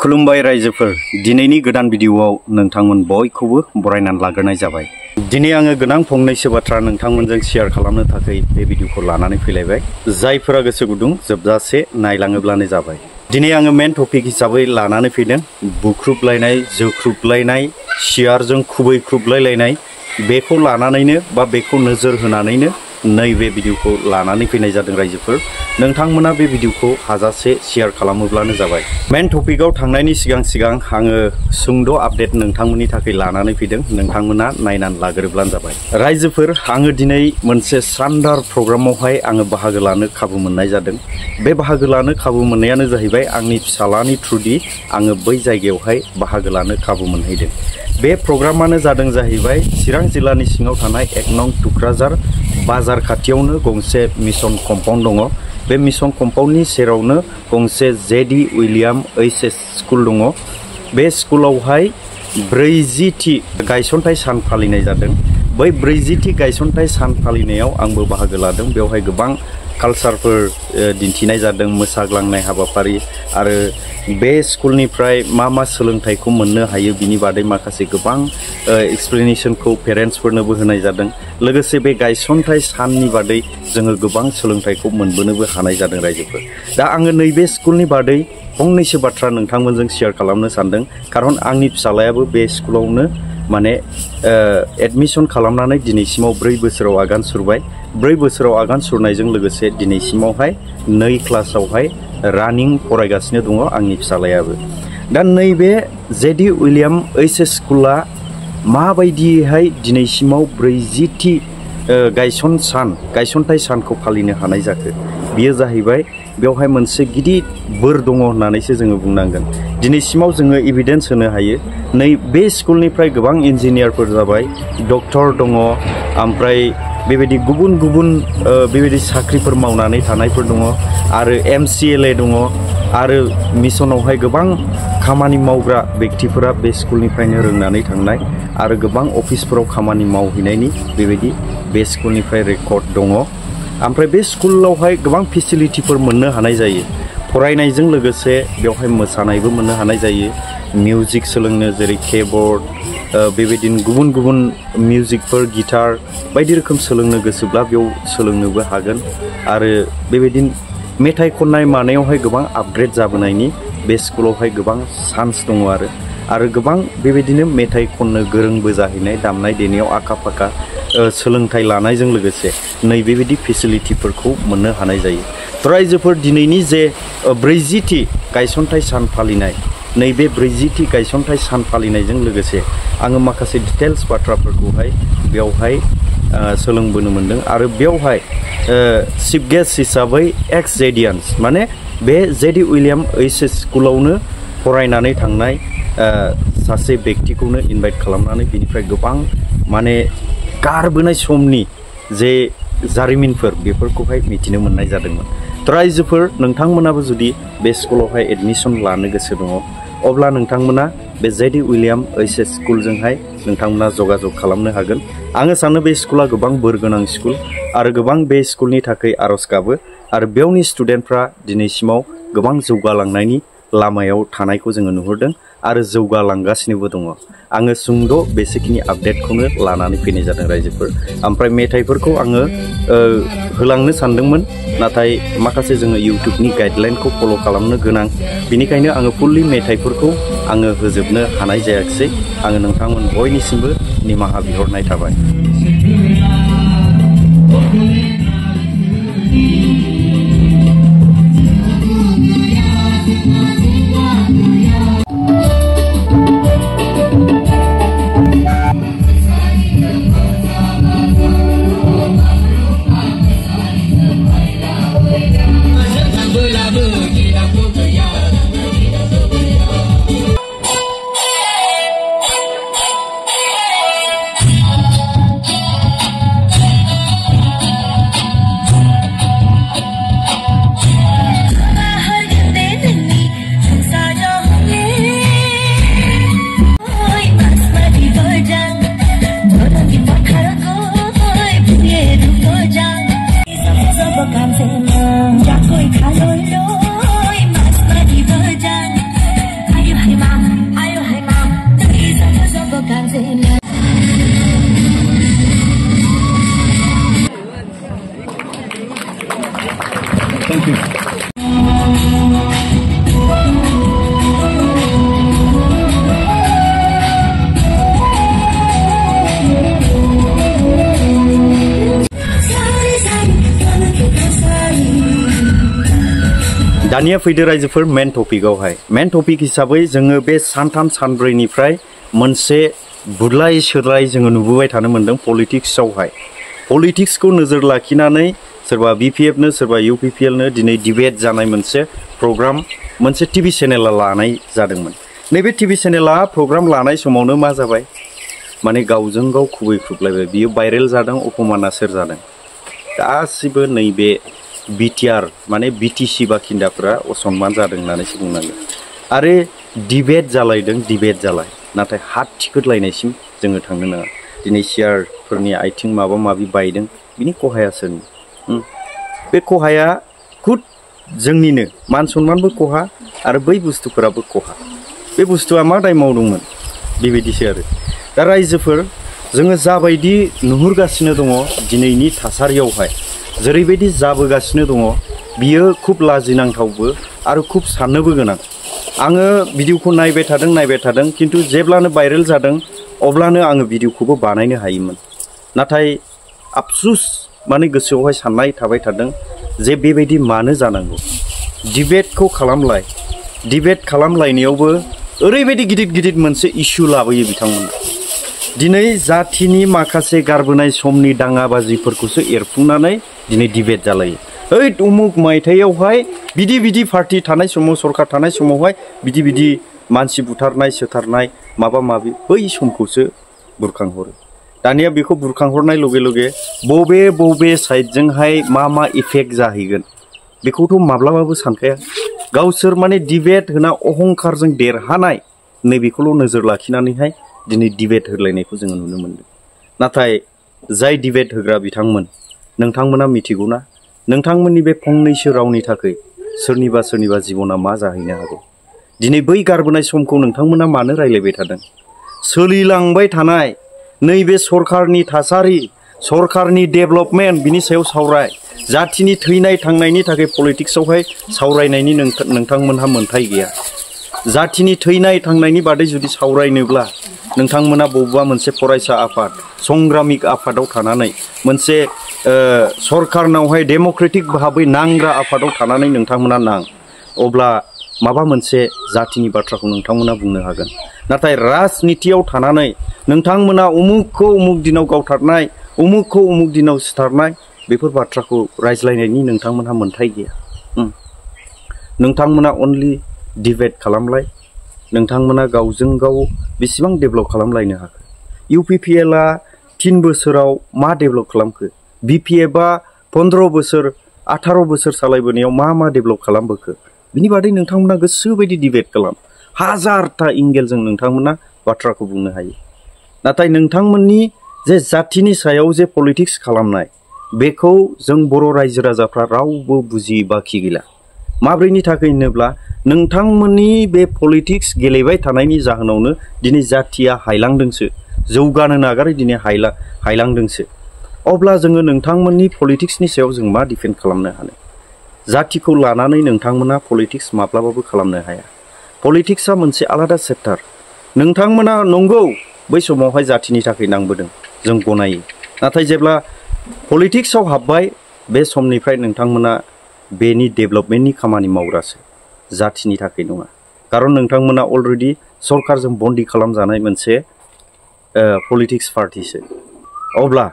खुलुमबाय रायजोफोर दिनैनि गोदान भिडियोआव नोंथांमोन बयखौबो बरायनानै लाग्रोनाय जाबाय। दिनै आङो गोनां फंनैसो बाथ्रा नोंथांमोनजों शेयार खालामनो थाखाय बे भिडियोखौ लानानै फैलायबाय। जायफोरा गोसो गुदुं जोबजासे नायलाङोब्लानो जाबाय। दिनै आङो मेन टपिक हिसाबै लानानै फैदों बुख्रुबलायनाय, जोख्रुबलायनाय, सियारजों खुबैख्रुबलायलायनाय। बेखौ लानानैनो बा बेखौ नोजोर होनानैनो नैबे भिडियोखौ लानानै फैनाय जादों रायजोफोर। नोंथांमोना बे भिडियोखौ हाजासे शेयार खालामोब्लानो जाबाय। मेन टपिकआव थांनायनि सिगां आङो सुंद' आपडेट नोंथांमोननि थाखाय लानानै फैदों। नोंथांमोना नायनानै लाग्रोब्लानो जाबाय। रायजोफोर आङो दिनै मोनसे शानदार प्रग्रामावहाय आङो बाहागो लानो खाबु मोननाय जादों। बे बाहागो लानो खाबु मोननायानो जाहैबाय आंनि फिसालानि थ्रुयै आङो बै जायगायावहाय बाहागो लानो खाबु मोनहैदों। बे प्रग्रामानो जादों जाहैबाय चिरां जिल्लानि सिङाव थानाय 1 नं टुक्राझार बाजार खाथियावनो गंसे मिशन कम्पाउन्ड दङ। बे मिशन कम्पाउन्डनि सेरावनो गंसे जेडी उइलियाम एचएस स्कुल दङ। बे स्कुलावहाय 40थि गायसनथाइ सान फालिनाय जादों। बै 40थि गायसनथाइ सान फालिनायाव आंबो बाहागो लादों। बेवहाय गोबां कालचारफोर दिन्थिनाय जादों, मोसाग्लांनाय हाबाफारि आरो बे स्कुलनिफ्राय मा सोलोंथाइखौ मोननो हायो बिनि बादै माखासे गोबां एक्सप्लेनेशनखौ पेरेन्ट्सफोरनोबो होनाय जादों। लोगोसे बे गायसनथाइ साननि बादै जोङो गोबां सोलोंथाइखौ मोनबोनोबो हानाय जादों रायजोफोर। दा आङो नैबे स्कुलनि बादै फंनैसो बाथ्रा नोंथांमोनजों शेयार खालामनो सानदों। खारन आंनि फिसालायाबो बे स्कुलावनो एडमिशन खालामनानै दिनैसिमाव 4 बोसोराव आगान सुरबाय। 4 बोसोराव आगान सुरनायजों लोगोसे दिनैसिमावहाय 2 क्लासावहाय रानिं फरायगासिनो दङ आंनि फिसालायाबो। दा नैबे जेडी उइलियाम एचएस स्कुला माबायदिहाय दिनैसिमाव 40थि गायसनथाइ सानखौ फालिनो हानाय जाखो, बियो जाहैबाय बेवहाय मोनसे गिदिर बोर दङ होननानैसो जोङो बुंनांगोन। दिनैसिमाव जोङो एभिडेन्स होनो हायो। नै बे स्कुलनिफ्राय गोबां इन्जिनियारफोर जाबाय, डक्टर दङ, ओमफ्राय बेबायदि गुबुन बेबायदि साख्रिफोर मावनानै थानायफोर दङ आरो MCLA दङ आरो मिशनावहाय गोबां खामानि मावग्रा बेक्तिफोरा बे स्कुलनिफ्रायनो रोंनानै थांनाय आरो गोबां अफिसफोराव खामानि मावहैनायनि बेबायदि बे स्कुलनिफ्राय रेकर्ड दङ। ओमफ्राय बे स्कुलावहाय गोबां फेसिलिटिफोर मोननो हानाय जायो। फरायनायजों लोगोसे बेवहाय मोसानायबो मोननो हानाय जायो। मिउजिक सोलोंनो जेरै कीबोर्ड, बेबायदिनो गुबुन मिउजिकफोर, गिटार बायदि रोखोम सोलोंनो गोसोब्ला बेयाव सोलोंनोबो हागोन। आरो बेबायदिनो मेथाइ खननाय मानायावहाय गोबां आपग्रेड जाबोनायनि बे स्कुलावहाय गोबां चान्स दङ आरो गोबां बेबायदिनो मेथाइ खननो गोरोंबो जाहैनाय, दामनाय देनायाव आखा फाखा सोलोंथाइ लानायजों लोगोसे नैबेबायदि फेसिलिटिफोरखौ मोननो हानाय जायो। रायजोफोर दिनैनि जे 40थि गायसनथाइ सान फालिनाय, नैबे 40थि गायसनथाइ सान फालिनायजों लोगोसे आङो माखासे डिटेल्स बाथ्राफोरखौहाय बेवहाय सोलोंबोनो मोनदों। आरो बेवहाय चिफ गेस्ट हिसाबै एक्स जेडियान्स माने बे जेडी उइलियाम एचएस स्कुलावनो फरायनानै थांनाय सासे बेक्तिखौनो इनभाइट खालामनानै बिनिफ्राय गोबां गारबोनाय समनि जे जारिमिनफोर बेफोरखौहाय मिथिनो मोननाय जादोंमोन। रायजोफोर नोंथांमोनाबो जुदि बे स्कुलावहाय एडमिशन लानो गोसो दङ अब्ला नोंथांमोना बे जेडी उइलियाम एचएस स्कुलजोंहाय नोंथांमोना जगाजग खालामनो हागोन। आङो सानो बे स्कुला गोबां बोर गोनां स्कुल आरो गोबां बे स्कुलनि थाखाय आरज गाबो आरो बेवनि स्टुडेन्टफ्रा दिनैसिमाव गोबां जौगालांनायनि लामायाव थानायखौ जोङो नुहुरदों आरो जौगालांगासिनोबो दङ। आङो सुंद' बेसेखिनि आपडेटखौनो लानानै फैनाय जादों रायजोफोर। ओमफ्राय मेथाइफोरखौ आङो होलांनो सानदोंमोन, नाथाय माखासे जोङो इउटुबनि गाइडलाइनखौ फल' खालामनो गोनां, बेनिखायनो आङो फुल्लि मेथाइफोरखौ आङो होजोबनो हानाय जायाखिसै। आङो नोंथांमोन बयनिसिमबो निमाहा बिहरनाय थाबाय। दानिया फैदो रायजोफोर मेन टपिकआवहाय मेन टपिक हिसाबै जोङो बे सानथाम सानब्रैनिफ्राय मोनसे बुलाय सोलाय जोङो नुबोबाय थानो मोनदों पलिटिक्सआवहाय पलिटिक्सखौ नोजोर लाखिनानै सोरबा बिपिएफनो सोरबा इउपिपिएलनो दिनै डिबेट जानाय मोनसे प्रग्राम मोनसे टिभि चेनेला लानाय जादोंमोन नैबे टिभि चेनेला प्रग्राम लानाय समावनो मा जाबाय माने गावजों गाव खुबैख्रुबलायबाय बियो भाइरेल जादों अपमाना सोर जादों गासिबो नैबे बिटिआर माने बिटिसि बाखिन्दाफोरा असनमान जादों होननानैसो बुंनांगोन आरो डिबेट जालायदों डिबेट जालाय नाथाय हात थिखोदलायनायसिम जोङो थांनो नाङा दिनै सियारफोरनि आथिं माबा माबि बायदों बिनि खहाया सोरनि बे खहाया खुद जोंनिनो मान सन्मानबो खहा आरो बै बुस्थुफोराबो खहा बे बुस्थुआ मा दाय मावदोंमोन बेबायदिसो आरो दा रायजोफोर जोङो जाबायदि नुहुरगासिनो दङ दिनैनि थासारियावहाय जेरैबायदि जाबोगासिनो दङ बियो खुब लाजिनांथावबो आरो खुब साननोबो गोनां आङो भिडिअखौ नायबाय थादों खिन्थु जेब्लानो भाइरेल जादों अब्लानो आङो भिडिअखौबो बानायनो हायोमोन नाथाय आफसुस माने गोसोआवहाय साननाय थाबाय थादों जे बेबायदि मानो जानांगौ डिबेटखौ खालामलाय डिबेट खालामलायनायावबो ओरैबायदि गिदिर गिदिर मोनसे इस्यु लाबोयो बिथांमोना दिनै जाथिनि माखासे गारबोनाय समनि दाङाबाजिफोरखौसो एरफुंनानै दिनै डिबेट जालायो ओइ उमुक मायथाइयावहाय बिदि पार्टी थानाय समाव सरकार थानाय समावहाय बिदि मानसि बुथारनाय सोथारनाय माबा माबि बै समखौसो बुरखांहरो दानिया बेखौ बुरखांहरनाय लगे लगे बबे साइडजोंहाय मा इफेक्ट जाहैगोन बेखौथ' माब्लाबाबो सानखाया गावसोर माने डिबेट होना अहंकारजों देरहानाय नैबेखौल' नोजोर लाखिनानैहाय दिनै डिबेट होलायनायखौ जोङो नुनो मोनदों नाथाय जाय डिबेट होग्रा बिथांमोन नोंथांमोना मिथिगौना नोंथांमोननि बे फंनैसो रावनि थाखाय सोरनिबा जिबना मा जाहैनो हागौ दिनै बै गारबोनाय समखौ नोंथांमोना मानो रायलायबाय थादों सोलिलांबाय थानाय नैबे सरकारनि थासारि सरकारनि डेभेलपमेन्ट बिनि सायाव सावराय जाथिनि थैनाय थांनायनि थाखाय पलिटिक्सआवहाय सावरायनायनि नोंथांमोनहा मोन्थाय गैया जाथिनि थैनाय थांनायनि बादै जुदि सावरायनोब्ला नोंथांमोना बबेबा मोनसे फरायसा आफाद संग्रामिक आफादाव थानानै मोनसे सरकारनावहाय डेम'क्रेटिक भाबै नांग्रा आफादाव थानानै नोंथांमोना नां अब्ला माबा मोनसे जातिनि बाथ्राखौ नोंथांमोना बुंनो हागोन नाथाय राजनितियाव थानानै नोंथांमोना उमुकखौ उमुक दिनाव गावथारनाय उमुकखौ उमुक दिनाव सिथारनाय बेफोर बाथ्राखौ रायज्लायनायनि नोंथांमोनहा मोन्थाय गैया नोंथांमोना अनलि डिबेट खालामलाय नोंथांमोना गावजों गाव बेसेबां डेभेलप खालामलायनो हाखो इउपिपिएलआ 3 बोसोराव मा डेभेलप खालामखो बिपिएफआ 15 बोसोर 18 बोसोर सालायबोनायाव मा डेभेलप खालामबोखो बिनि बादै नोंथांमोना गोसोबायदि डिबेट खालाम हाजारथा एंगेलजों नोंथांमोना बाथ्राखौ बुंनो हायो नाथाय नोंथांमोननि जे जातिनि सायाव जे पलिटिक्स खालामनाय बेखौ जों बर' रायजो राजाफ्रा रावबो बुजि बाखि गैला माब्रैनि थाखाय होनोब्ला नोंथांमोननि बे पलिटिक्स गेलेबाय थानायनि जाहोनावनो दिनै जातिया हायलांदोंसो जौगानो नागारै दिनै हायलांदोंसो अब्ला जोङो नोंथांमोननि पलिटिक्सनि सायाव जों मा डिफेन्ड खालामनो हानो जातिखौ लानानै नोंथांमोना पलिटिक्स माब्लाबाबो खालामनो हाया पलिटिक्सआ मोनसे आलादा सेक्टर नोंथांमोना नंगौ बै समावहाय जातिनि थाखाय नांबोदों जों गनायो नाथाय जेब्ला पलिटिक्सआव हाबबाय बे समनिफ्राय नोंथांमोना बेनि डेभेलपमेन्टनि खामानि मावग्रासो जातिनि थाखाय नङा खारन नोंथांमोना अलरेडि सरकारजों बन्दी खालामजानाय मोनसे पलिटिक्स पार्टीसो अब्ला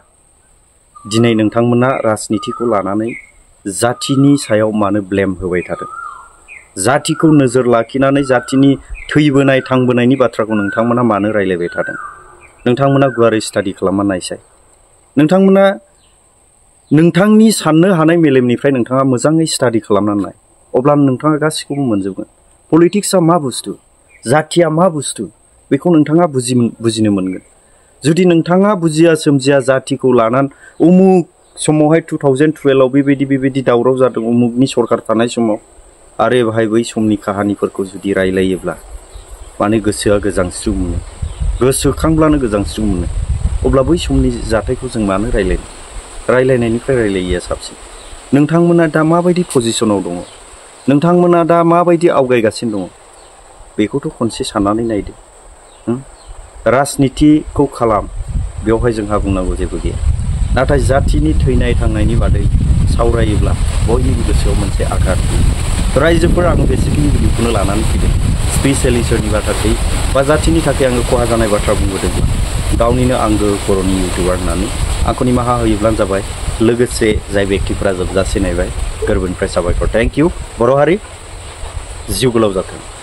दिनै नोंथांमोना राजनितिखौ लानानै जातिनि सायाव मानो ब्लेम होबाय थादों जातिखौ नोजोर लाखिनानै जातिनि थैबोनाय थांबोनायनि बाथ्राखौ नोंथांमोना मानो रायलायबाय थादों नोंथांमोना गुवारै स्टाडि खालामना नायसाय नोंथांमोना नोंथांनि साननो हानाय मेलेमनिफ्राय नोंथाङा मोजाङै स्टाडि खालामनानै नाय अब्लानो नोंथाङा गासिखौबो मोनजोबगोन पलिटिक्सआ मा बुस्थु जातिया मा बुस्थु बेखौ नोंथाङा बुजिनो मोनगोन जुदि नोंथाङा बुजिया सोमजिया जातिखौ लानानै उमुक समावहाय 2012आव बेबायदि दावराव जादों उमुकनि सरकार थानाय समाव आरो बाहाय बै समनि काहानिफोरखौ जुदि रायलायोब्ला माने गोसोआ गोजांस्रिउ मोनो गोसोखांब्लानो गोजांस्रिउ मोनो अब्ला बै समनि जाथायखौ जों मानो रायलायनायनिफ्राय रायलायिया साबसिन नोंथांमोना दा माबायदि पजिशनाव दङ नोंथांमोना दा माबायदि आवगायगासिनो दङ बेखौथ' खनसे साननानै नायदो राजनितिखौ खालाम बेवहाय जोंहा बुंनांगौ जेबो गैया नाथाय जातिनि थैनाय थांनायनि बादै सावरायोब्ला बयनिबो गोसोआव मोनसे आघात रायजोफोर आं बेसिकलि भिडिअखौनो लानानै फैदों स्पेसियेलि सोरनिबा थाखाय बा जाथिनि थाखाय आङो खहा जानाय बाथ्रा बुंबोदोंब्ला गावनिनो आंगो बर'नि इउटिउबार होननानै आंखौ निमाहा होयोब्लानो जाबाय लोगोसे जाय व्यक्तिफोरा जोबजासे नायबाय गोरबोनिफ्राय साबायखर थेंक इउ बर' हारि जिउ गोलाव जाथों।